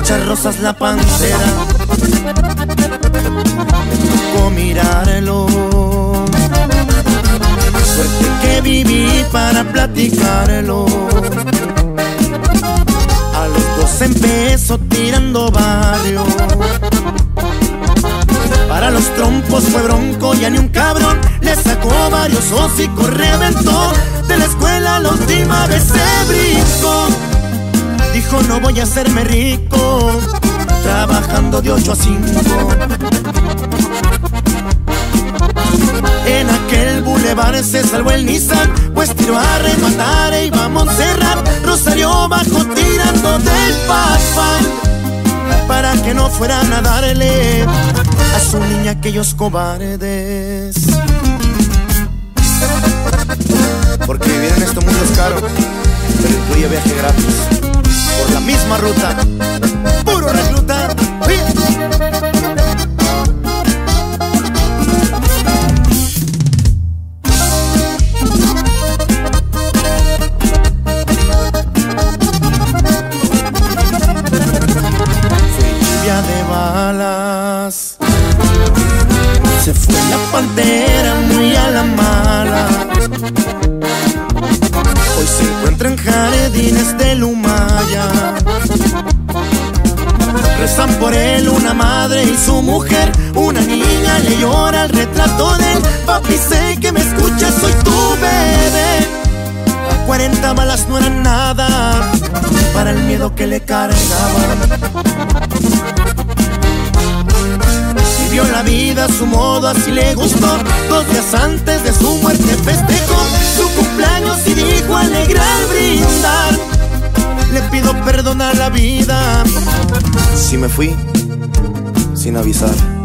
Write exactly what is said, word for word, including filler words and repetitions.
muchas rosas la pantera. Me tocó mirarlo. Suerte que viví para platicarlo. A los dos empezó tirando barrio. Para los trompos fue bronco, ya ni un cabrón. Le sacó varios hocicos, reventó. De la escuela la última vez se brincó. Dijo no voy a hacerme rico trabajando de ocho a cinco. En aquel bulevar se salvó el Nissan, pues tiró a rematar e iba a Montserrat. Rosario bajó tirando del Pathfinder para que no fueran a darle a su niña aquellos cobardes. Porque vivir en este mundo es caro, pero incluye viaje gratis por la misma ruta. Puro recluta. De balas se fue la pantera muy a la mala. Hoy se encuentra en jardines del Humaya. Rezan por él una madre y su mujer. Una niña le llora el retrato de él. Papi, sé que me escuchas, soy tu bebé. Cuarenta balas no eran nada para el miedo que le cargaban. Vivió la vida a su modo, así le gustó. Dos días antes de su muerte festejó su cumpleaños y dijo alegra al brindar. Le pido perdón a la vida si me fui sin avisar.